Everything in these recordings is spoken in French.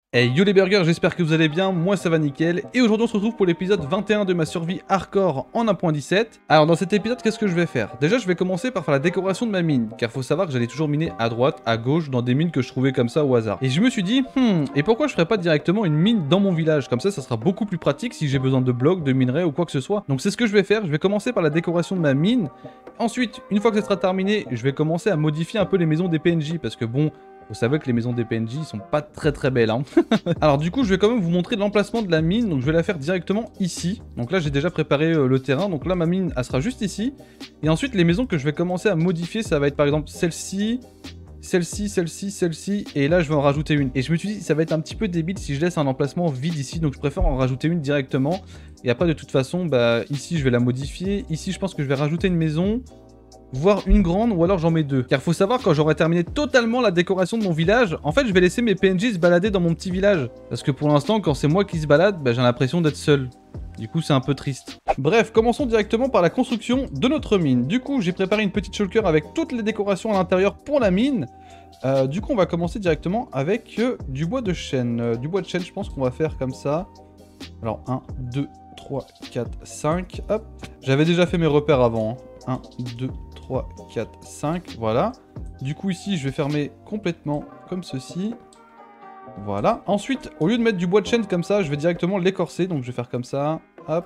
Hey yo les burgers, j'espère que vous allez bien, moi ça va nickel, et aujourd'hui on se retrouve pour l'épisode 21 de ma survie hardcore en 1.17. Alors dans cet épisode, qu'est-ce que je vais faire? Déjà je vais commencer par faire la décoration de ma mine, car faut savoir que j'allais toujours miner à droite, à gauche, dans des mines que je trouvais comme ça au hasard. Et je me suis dit, et pourquoi je ferais pas directement une mine dans mon village? Comme ça sera beaucoup plus pratique si j'ai besoin de blocs, de minerais ou quoi que ce soit. Donc c'est ce que je vais faire, je vais commencer par la décoration de ma mine. Ensuite, une fois que ça sera terminé, je vais commencer à modifier un peu les maisons des PNJ, parce que bon... Vous savez que les maisons des PNJ sont pas très belles, hein. Alors du coup, je vais quand même vous montrer l'emplacement de la mine, donc je vais la faire directement ici. Donc là, j'ai déjà préparé le terrain, donc là, ma mine, elle sera juste ici. Et ensuite, les maisons que je vais commencer à modifier, ça va être par exemple celle-ci, celle-ci, celle-ci, celle-ci, et là, je vais en rajouter une. Et je me suis dit, ça va être un petit peu débile si je laisse un emplacement vide ici, donc je préfère en rajouter une directement. Et après, de toute façon, bah ici, je vais la modifier. Ici, je pense que je vais rajouter une maison, voire une grande, ou alors j'en mets deux. Car faut savoir, quand j'aurai terminé totalement la décoration de mon village, en fait je vais laisser mes PNJ se balader dans mon petit village. Parce que pour l'instant, quand c'est moi qui se balade, bah, j'ai l'impression d'être seul. Du coup c'est un peu triste. Bref, commençons directement par la construction de notre mine. Du coup j'ai préparé une petite shulker avec toutes les décorations à l'intérieur pour la mine. Du coup on va commencer directement avec du bois de chêne. Du bois de chêne, je pense qu'on va faire comme ça. Alors 1, 2, 3, 4, 5, hop. J'avais déjà fait mes repères avant, hein. 1, 2, 3, 4, 5, voilà. Du coup ici je vais fermer complètement comme ceci. Voilà. Ensuite, au lieu de mettre du bois de chêne comme ça, je vais directement l'écorcer. Donc je vais faire comme ça, hop.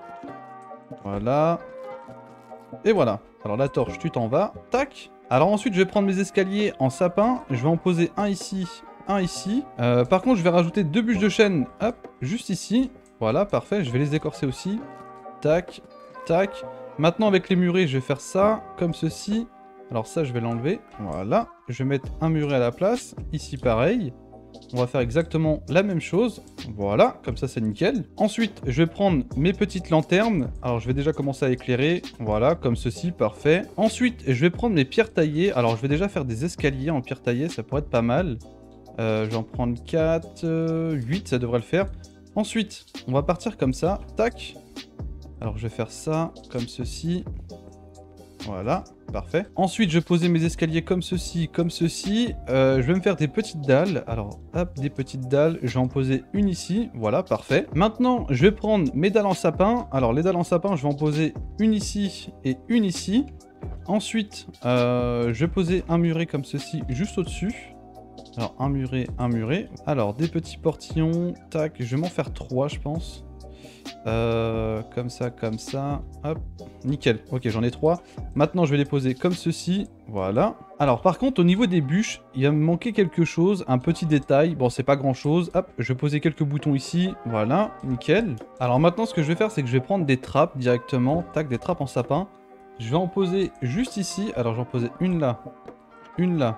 Voilà. Et voilà. Alors la torche, tu t'en vas, tac. Alors ensuite je vais prendre mes escaliers en sapin. Je vais en poser un ici, un ici. Par contre je vais rajouter deux bûches de chêne, hop, juste ici. Voilà, parfait, je vais les écorcer aussi. Tac, tac. Maintenant avec les murets, je vais faire ça, comme ceci. Alors ça, je vais l'enlever. Voilà. Je vais mettre un muret à la place. Ici, pareil. On va faire exactement la même chose. Voilà, comme ça, c'est nickel. Ensuite, je vais prendre mes petites lanternes. Alors, je vais déjà commencer à éclairer. Voilà, comme ceci, parfait. Ensuite, je vais prendre mes pierres taillées. Alors, je vais déjà faire des escaliers en pierre taillée. Ça pourrait être pas mal. Je vais en prendre 4, 8, ça devrait le faire. Ensuite, on va partir comme ça. Tac. Alors, je vais faire ça, comme ceci. Voilà, parfait. Ensuite, je vais poser mes escaliers comme ceci, comme ceci. Je vais me faire des petites dalles. Alors, hop, des petites dalles. Je vais en poser une ici. Voilà, parfait. Maintenant, je vais prendre mes dalles en sapin. Alors, les dalles en sapin, je vais en poser une ici et une ici. Ensuite, je vais poser un muret comme ceci, juste au-dessus. Alors, un muret, un muret. Alors, des petits portillons. Tac, je vais m'en faire 3, je pense. Comme ça, hop, nickel, ok j'en ai 3. Maintenant je vais les poser comme ceci, voilà. Alors par contre au niveau des bûches, il va me manquer quelque chose, un petit détail, bon c'est pas grand chose, hop, je vais poser quelques boutons ici, voilà, nickel. Alors maintenant ce que je vais faire c'est que je vais prendre des trappes directement, tac, des trappes en sapin. Je vais en poser juste ici, alors j'en poser une là, une là,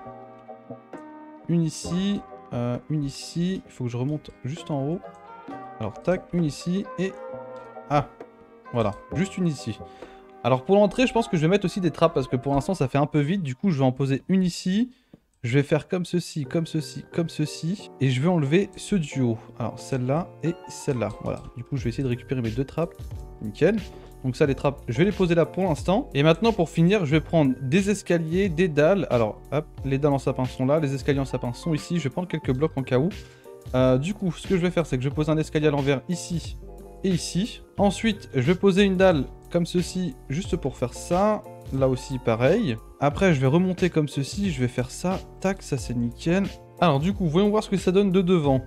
une ici, il faut que je remonte juste en haut. Alors tac, une ici et... Ah, voilà, juste une ici. Alors pour l'entrée, je pense que je vais mettre aussi des trappes parce que pour l'instant ça fait un peu vite. Du coup, je vais en poser une ici. Je vais faire comme ceci, comme ceci, comme ceci. Et je vais enlever ce duo. Alors celle-là et celle-là. Voilà, du coup je vais essayer de récupérer mes deux trappes. Nickel. Donc ça, les trappes, je vais les poser là pour l'instant. Et maintenant, pour finir, je vais prendre des escaliers, des dalles. Alors, hop, les dalles en sapin sont là. Les escaliers en sapin sont ici. Je vais prendre quelques blocs en cas où. Du coup, ce que je vais faire, c'est que je pose un escalier à l'envers ici et ici. Ensuite, je vais poser une dalle comme ceci, juste pour faire ça. Là aussi, pareil. Après, je vais remonter comme ceci. Je vais faire ça. Tac, ça c'est nickel. Alors, du coup, voyons voir ce que ça donne de devant.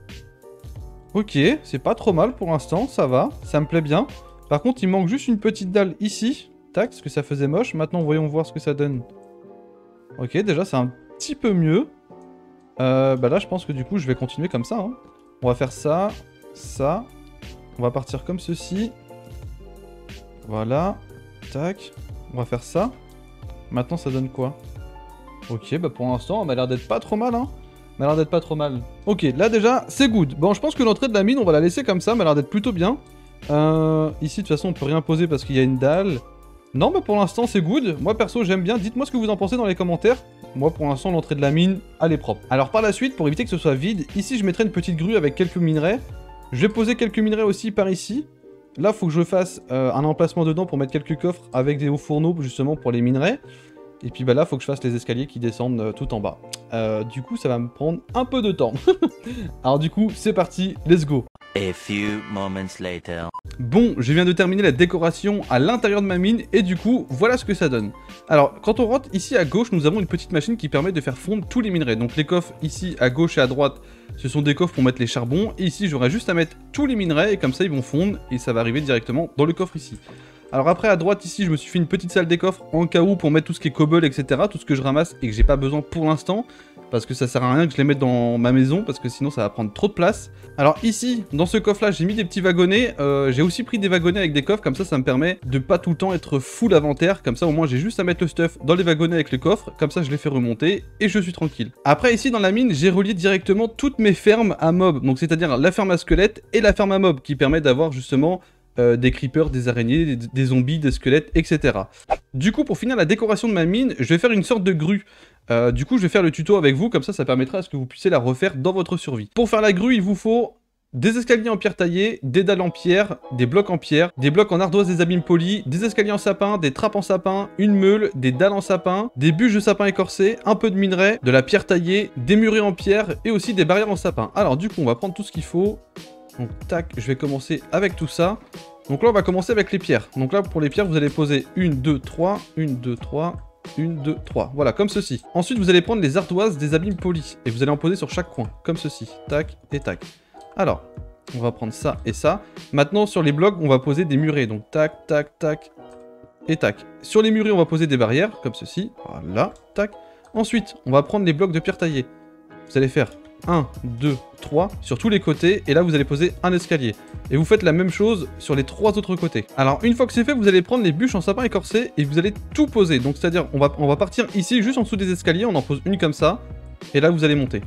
Ok, c'est pas trop mal pour l'instant, ça va. Ça me plaît bien. Par contre, il manque juste une petite dalle ici. Tac, parce que ça faisait moche. Maintenant, voyons voir ce que ça donne. Ok, déjà, c'est un petit peu mieux. Bah là, je pense que du coup, je vais continuer comme ça. Hein. On va faire ça, ça. On va partir comme ceci. Voilà. Tac. On va faire ça. Maintenant, ça donne quoi? Ok, bah pour l'instant, elle m'a l'air d'être pas trop mal, hein. Elle m'a l'air d'être pas trop mal. Ok, là déjà, c'est good. Bon, je pense que l'entrée de la mine, on va la laisser comme ça. Elle m'a l'air d'être plutôt bien. Ici, de toute façon, on peut rien poser parce qu'il y a une dalle. Non, mais pour l'instant, c'est good. Moi, perso, j'aime bien. Dites-moi ce que vous en pensez dans les commentaires. Moi, pour l'instant, l'entrée de la mine, elle est propre. Alors, par la suite, pour éviter que ce soit vide, ici, je mettrai une petite grue avec quelques minerais. Je vais poser quelques minerais aussi par ici. Là, il faut que je fasse un emplacement dedans pour mettre quelques coffres avec des hauts fourneaux, justement, pour les minerais. Et puis bah là, faut que je fasse les escaliers qui descendent tout en bas. Du coup, ça va me prendre un peu de temps. Alors du coup, c'est parti, let's go. A few moments later. Bon, je viens de terminer la décoration à l'intérieur de ma mine, et du coup, voilà ce que ça donne. Alors, quand on rentre ici à gauche, nous avons une petite machine qui permet de faire fondre tous les minerais. Donc les coffres ici à gauche et à droite, ce sont des coffres pour mettre les charbons, et ici j'aurai juste à mettre tous les minerais, et comme ça ils vont fondre, et ça va arriver directement dans le coffre ici. Alors après, à droite ici, je me suis fait une petite salle des coffres en cas où pour mettre tout ce qui est cobble, etc. Tout ce que je ramasse et que j'ai pas besoin pour l'instant. Parce que ça sert à rien que je les mette dans ma maison, parce que sinon ça va prendre trop de place. Alors ici, dans ce coffre là, j'ai mis des petits wagonnets. J'ai aussi pris des wagonnets avec des coffres, comme ça me permet de pas tout le temps être full inventaire. Comme ça au moins j'ai juste à mettre le stuff dans les wagonnets avec le coffre, comme ça je les fais remonter et je suis tranquille. Après ici dans la mine, j'ai relié directement toutes mes fermes à mobs. Donc c'est-à-dire la ferme à squelettes et la ferme à mobs, qui permet d'avoir justement des creepers, des araignées, des zombies, des squelettes, etc. Du coup, pour finir la décoration de ma mine, je vais faire une sorte de grue. Du coup, je vais faire le tuto avec vous, comme ça permettra à ce que vous puissiez la refaire dans votre survie. Pour faire la grue, il vous faut des escaliers en pierre taillée, des dalles en pierre, des blocs en pierre, des blocs en ardoise des abîmes polis, des escaliers en sapin, des trappes en sapin, une meule, des dalles en sapin, des bûches de sapin écorcées, un peu de minerai, de la pierre taillée, des murets en pierre et aussi des barrières en sapin. Alors du coup, on va prendre tout ce qu'il faut. Donc tac, je vais commencer avec tout ça. Donc là, on va commencer avec les pierres. Donc là, pour les pierres, vous allez poser 1, 2, 3, 1, 2, 3, 1, 2, 3. Voilà, comme ceci. Ensuite, vous allez prendre les ardoises des abîmes polis. Et vous allez en poser sur chaque coin, comme ceci. Tac et tac. Alors, on va prendre ça et ça. Maintenant, sur les blocs, on va poser des murets. Donc tac, tac, tac et tac. Sur les murets, on va poser des barrières, comme ceci. Voilà, tac. Ensuite, on va prendre les blocs de pierre taillée. Vous allez faire 1, 2, 3 sur tous les côtés, et là vous allez poser un escalier. Et vous faites la même chose sur les 3 autres côtés. Alors une fois que c'est fait, vous allez prendre les bûches en sapin écorcé et vous allez tout poser. Donc c'est à dire on va partir ici juste en dessous des escaliers, on en pose une comme ça, et là vous allez monter.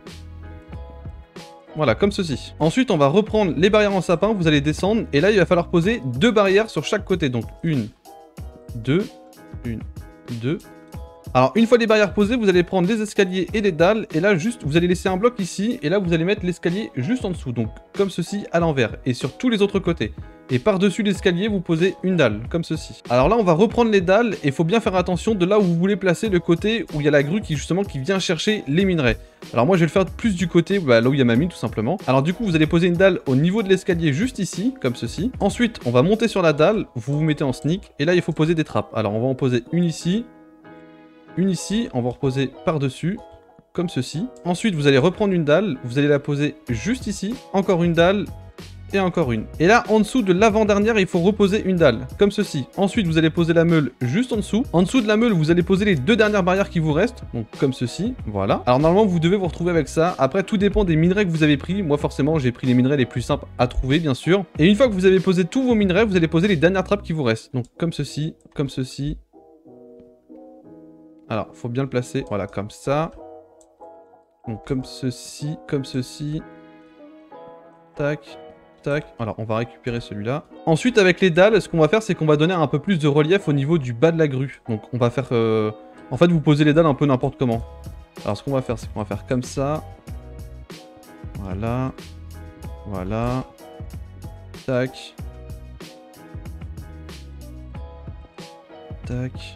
Voilà, comme ceci. Ensuite on va reprendre les barrières en sapin, vous allez descendre, et là il va falloir poser 2 barrières sur chaque côté. Donc 1, 2, 1, 2. Alors, une fois les barrières posées, vous allez prendre les escaliers et les dalles, et là, juste, vous allez laisser un bloc ici, et là, vous allez mettre l'escalier juste en dessous, donc comme ceci, à l'envers, et sur tous les autres côtés. Et par-dessus l'escalier, vous posez une dalle, comme ceci. Alors là, on va reprendre les dalles, et il faut bien faire attention de là où vous voulez placer le côté où il y a la grue qui vient chercher les minerais. Alors moi, je vais le faire plus du côté là où il y a ma mine, tout simplement. Alors du coup, vous allez poser une dalle au niveau de l'escalier, juste ici, comme ceci. Ensuite, on va monter sur la dalle, vous vous mettez en sneak, et là, il faut poser des trappes. Alors, on va en poser une ici, on va reposer par-dessus, comme ceci. Ensuite, vous allez reprendre une dalle, vous allez la poser juste ici, encore une dalle, et encore une. Et là, en dessous de l'avant-dernière, il faut reposer une dalle, comme ceci. Ensuite, vous allez poser la meule juste en dessous. En dessous de la meule, vous allez poser les 2 dernières barrières qui vous restent, donc comme ceci, voilà. Alors normalement, vous devez vous retrouver avec ça. Après, tout dépend des minerais que vous avez pris. Moi, forcément, j'ai pris les minerais les plus simples à trouver, bien sûr. Et une fois que vous avez posé tous vos minerais, vous allez poser les dernières trappes qui vous restent. Donc comme ceci, comme ceci. Alors, faut bien le placer, voilà, comme ça. Donc comme ceci, tac, tac. Alors, on va récupérer celui-là. Ensuite, avec les dalles, ce qu'on va faire, c'est qu'on va donner un peu plus de relief au niveau du bas de la grue. Donc, on va faire... En fait, vous posez les dalles un peu n'importe comment. Alors, ce qu'on va faire, c'est qu'on va faire comme ça. Voilà. Voilà. Tac. Tac.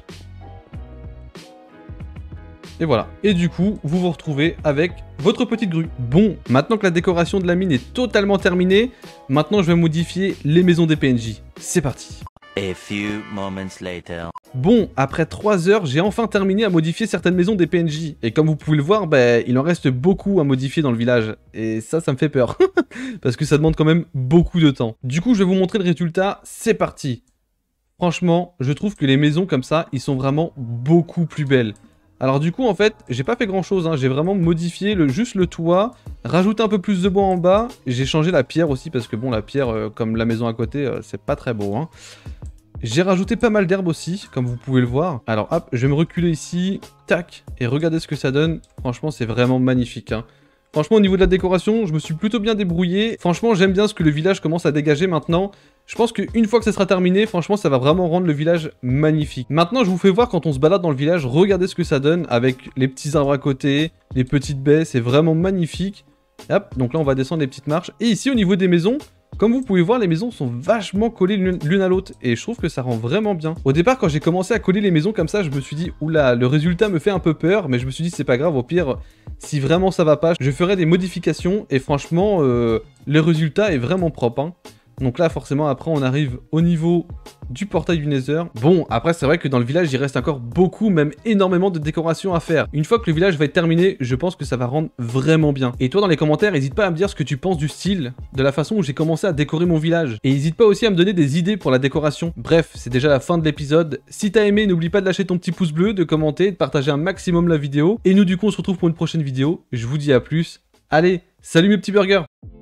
Et voilà. Et du coup, vous vous retrouvez avec votre petite grue. Bon, maintenant que la décoration de la mine est totalement terminée, maintenant je vais modifier les maisons des PNJ. C'est parti. A few moments later. Bon, après 3 heures, j'ai enfin terminé à modifier certaines maisons des PNJ. Et comme vous pouvez le voir, il en reste beaucoup à modifier dans le village. Et ça me fait peur. Parce que ça demande quand même beaucoup de temps. Du coup, je vais vous montrer le résultat. C'est parti. Franchement, je trouve que les maisons comme ça, ils sont vraiment beaucoup plus belles. Alors du coup, en fait, j'ai pas fait grand chose, hein. J'ai vraiment modifié juste le toit, rajouté un peu plus de bois en bas, j'ai changé la pierre aussi, parce que bon, la pierre, comme la maison à côté, c'est pas très beau, hein. J'ai rajouté pas mal d'herbes aussi, comme vous pouvez le voir. Alors hop, je vais me reculer ici, tac, et regardez ce que ça donne. Franchement, c'est vraiment magnifique, hein. Franchement, au niveau de la décoration, je me suis plutôt bien débrouillé. Franchement, j'aime bien ce que le village commence à dégager maintenant. Je pense qu'une fois que ça sera terminé, franchement, ça va vraiment rendre le village magnifique. Maintenant, je vous fais voir quand on se balade dans le village, regardez ce que ça donne avec les petits arbres à côté, les petites baies, c'est vraiment magnifique. Hop, donc là, on va descendre les petites marches. Et ici, au niveau des maisons, Comme vous pouvez voir, les maisons sont vachement collées l'une à l'autre et je trouve que ça rend vraiment bien. Au départ, quand j'ai commencé à coller les maisons comme ça, je me suis dit oula, le résultat me fait un peu peur, mais je me suis dit c'est pas grave, au pire, si vraiment ça va pas, je ferai des modifications et franchement, le résultat est vraiment propre, hein. Donc là, forcément, après, on arrive au niveau du portail du Nether. Bon, après, c'est vrai que dans le village, il reste encore beaucoup, même énormément de décorations à faire. Une fois que le village va être terminé, je pense que ça va rendre vraiment bien. Et toi, dans les commentaires, n'hésite pas à me dire ce que tu penses du style, de la façon où j'ai commencé à décorer mon village. Et n'hésite pas aussi à me donner des idées pour la décoration. Bref, c'est déjà la fin de l'épisode. Si t'as aimé, n'oublie pas de lâcher ton petit pouce bleu, de commenter, de partager un maximum la vidéo. Et nous, du coup, on se retrouve pour une prochaine vidéo. Je vous dis à plus. Allez, salut mes petits burgers!